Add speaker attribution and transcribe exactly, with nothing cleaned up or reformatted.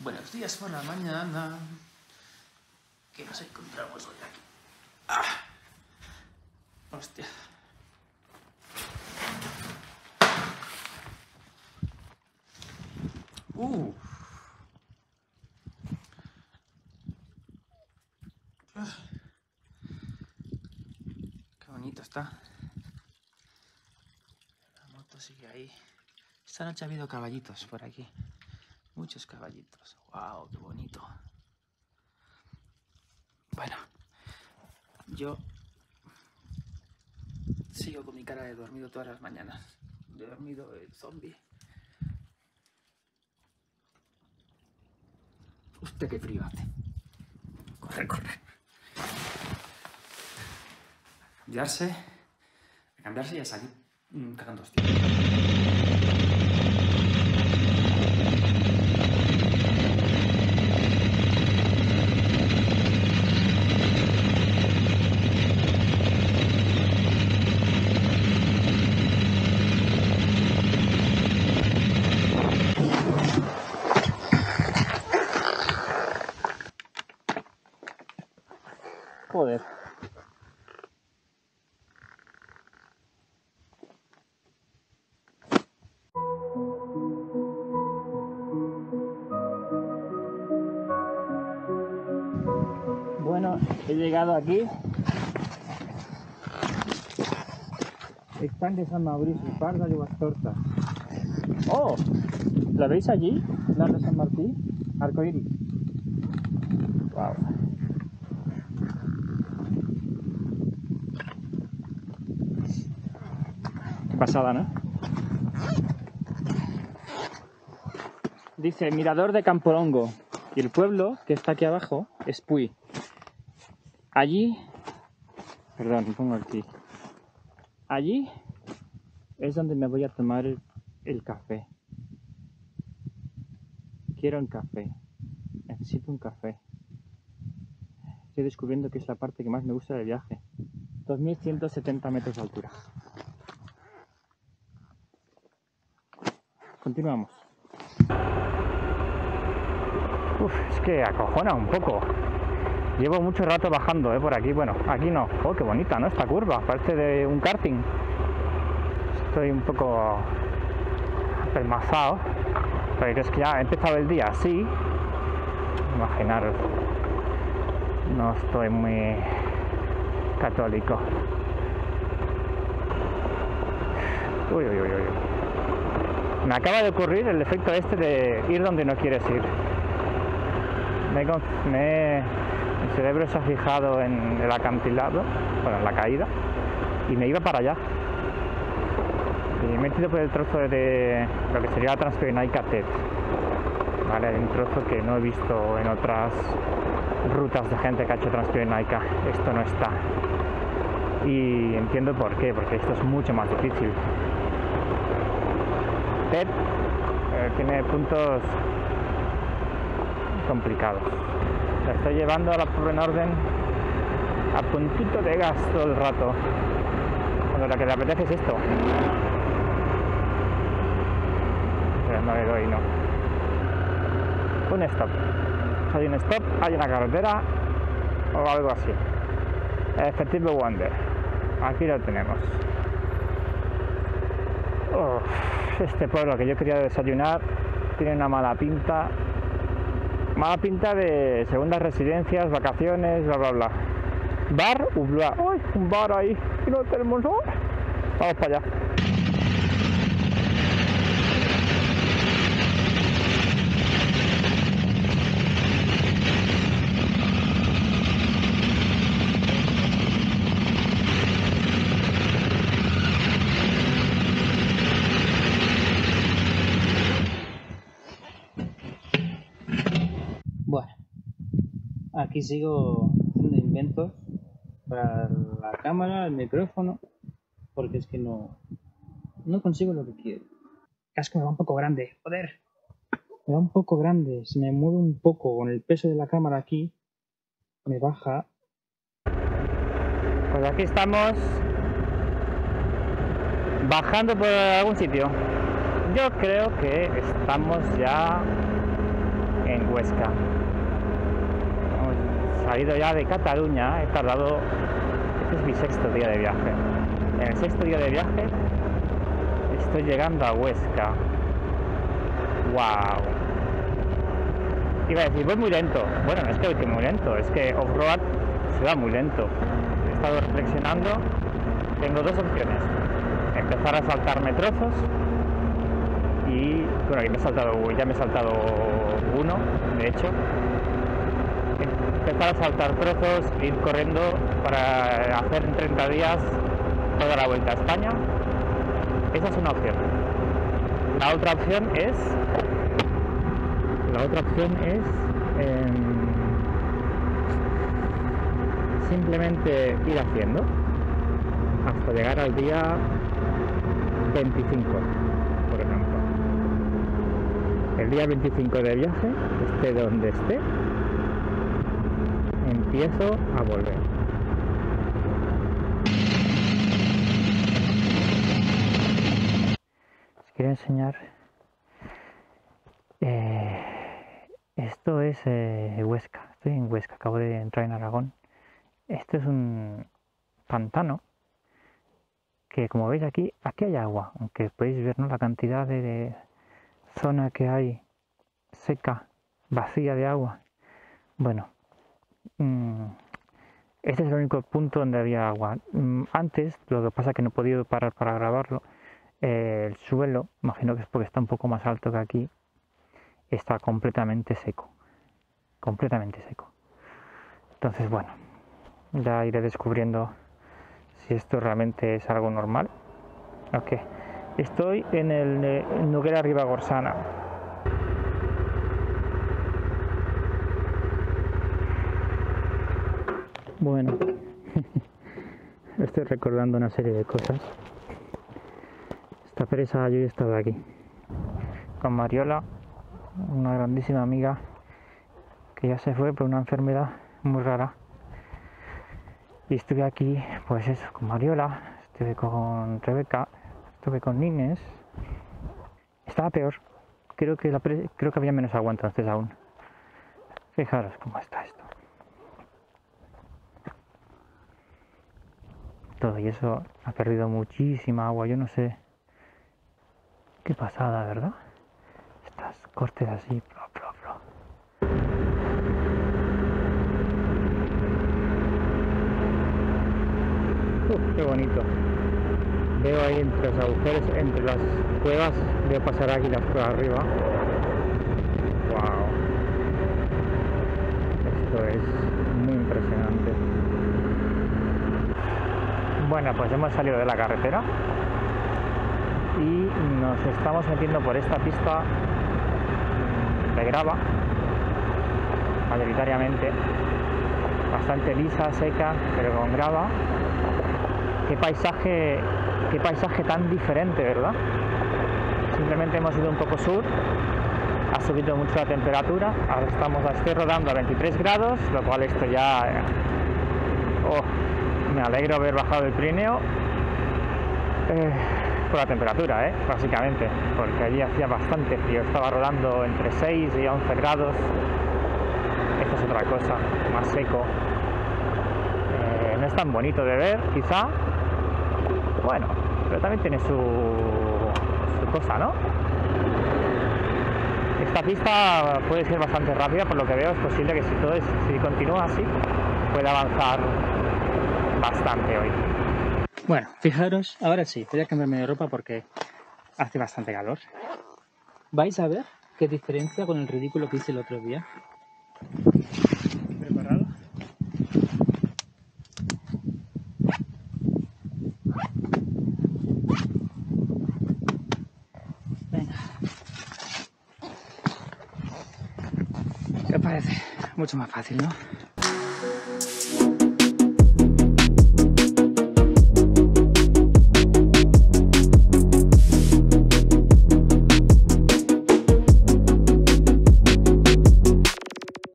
Speaker 1: Buenos días por la mañana. ¿Qué nos encontramos hoy aquí? ¡Ah! Hostia. Uh. Ah. Qué bonito está. La moto sigue ahí. Esta noche ha habido caballitos por aquí. Muchos caballitos. ¡Wow! ¡Qué bonito! Bueno, yo sigo con mi cara de dormido todas las mañanas. De dormido el zombie. Usted qué frío hace. Corre, corre. A cambiarse. A cambiarse y a salir mmm, cagando hostia. Joder. Bueno, he llegado aquí. Estanque San Mauricio, Parda y Uvas Tortas. ¡Oh! ¿La veis allí? La de San Martín. Arcoíris. ¡Wow! Qué pasada, ¿no? Dice Mirador de Campolongo. Y el pueblo que está aquí abajo es Puy. Allí, perdón, me pongo aquí. Allí es donde me voy a tomar el, el café. Quiero un café. Necesito un café. Estoy descubriendo que es la parte que más me gusta del viaje. dos mil ciento setenta metros de altura. Continuamos. Uf, es que acojona un poco. Llevo mucho rato bajando, ¿eh? Por aquí. Bueno, aquí no. Oh, qué bonita, ¿no? Esta curva. Parece de un karting. Estoy un poco apelmazado. Porque es que ya he empezado el día así. Imaginaros. No estoy muy católico. Uy, uy, uy, uy. Me acaba de ocurrir el efecto este de ir donde no quieres ir. Me, me, mi cerebro se ha fijado en el acantilado, bueno, en la caída, y me iba para allá. Y me he metido por el trozo de lo que sería la Transpirenaica T E D. Vale, hay un trozo que no he visto en otras rutas de gente que ha hecho Transpirenaica. Esto no está. Y entiendo por qué, porque esto es mucho más difícil. T E D eh, tiene puntos complicados. La estoy llevando a la prueba en orden a puntito de gas todo el rato, cuando lo que le apetece es esto. Pero no le doy, no. Un stop. Hay un stop, hay una carretera o algo así. Effective Wonder. Aquí lo tenemos. Uf, este pueblo que yo quería desayunar tiene una mala pinta. Mala pinta de segundas residencias, vacaciones, bla bla bla. Bar u bla. ¡Ay! Un bar ahí. Y no tenemos. ¡Oh! Vamos para allá. Bueno, aquí sigo haciendo inventos para la cámara, el micrófono, porque es que no, no consigo lo que quiero. El casco me va un poco grande, joder. Me va un poco grande, se me mueve un poco con el peso de la cámara aquí, me baja. Pues aquí estamos bajando por algún sitio. Yo creo que estamos ya en Huesca. Hemos salido ya de Cataluña, he tardado, este es mi sexto día de viaje. En el sexto día de viaje estoy llegando a Huesca. ¡Wow! Iba a decir, voy muy lento. Bueno, no es que voy muy lento, es que off-road se va muy lento. He estado reflexionando, tengo dos opciones. Empezar a saltarme trozos y, bueno, aquí me he saltado, ya me he saltado uno, de hecho. Empezar a saltar trozos, ir corriendo para hacer en treinta días toda la vuelta a España. Esa es una opción. La otra opción es la otra opción es eh, simplemente ir haciendo hasta llegar al día veinticinco, por ejemplo. El día veinticinco de viaje, esté donde esté, empiezo a volver. Os quiero enseñar. Eh, esto es eh, Huesca. Estoy en Huesca, acabo de entrar en Aragón. Esto es un pantano que, como veis aquí, aquí hay agua, aunque podéis ver, ¿no?, la cantidad de, de zona que hay seca, vacía de agua. Bueno, mmm, este es el único punto donde había agua. Mm, antes, lo que pasa es que no he podido parar para grabarlo, eh, el suelo, imagino que es porque está un poco más alto que aquí, está completamente seco, completamente seco. Entonces, bueno, ya iré descubriendo si esto realmente es algo normal. Ok, estoy en el eh, Noguera Ribagorsana. Bueno, estoy recordando una serie de cosas. Esta presa yo he estado aquí con Mariola, una grandísima amiga que ya se fue por una enfermedad muy rara, y estuve aquí, pues eso, con Mariola, estuve con Rebeca, estuve con Inés. Estaba peor, creo que la pre creo que había menos agua entonces aún. Fijaros cómo está esto. Todo y eso ha perdido muchísima agua, yo no sé qué pasada, ¿verdad? Estas cortes así, plo, plo, plo. Uf, qué bonito. Veo ahí entre los agujeros, entre las cuevas, veo pasar águilas por arriba. Wow. Esto es muy impresionante. Bueno, pues hemos salido de la carretera y nos estamos metiendo por esta pista de grava, mayoritariamente, bastante lisa, seca, pero con grava. Qué paisaje, qué paisaje tan diferente, ¿verdad? Simplemente hemos ido un poco sur, ha subido mucho la temperatura, ahora estamos, estoy rodando a veintitrés grados, lo cual esto ya... Oh, me alegro haber bajado el Pirineo. Eh, por la temperatura, ¿eh? Básicamente, porque allí hacía bastante frío, estaba rodando entre seis y once grados. Esto es otra cosa, más seco. Eh, no es tan bonito de ver, quizá. Bueno, pero también tiene su, su cosa, ¿no? Esta pista puede ser bastante rápida, por lo que veo es posible que si todo es, si continúa así, pueda avanzar bastante hoy. Bueno, fijaros, ahora sí, voy a cambiarme de ropa porque hace bastante calor. Vais a ver qué diferencia con el ridículo que hice el otro día. ¿Preparado? Venga. ¿Qué os parece? Mucho más fácil, ¿no?